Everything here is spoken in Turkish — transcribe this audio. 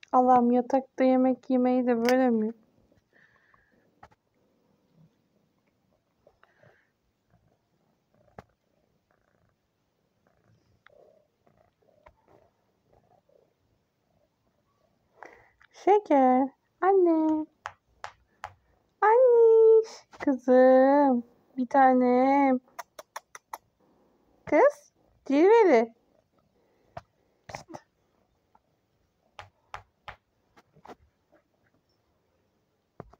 Allah'ım, yatakta yemek yemeyi de böyle mi? Şeker. Anne. Anne. Kızım. Bir tanem. Kız. Cilveli.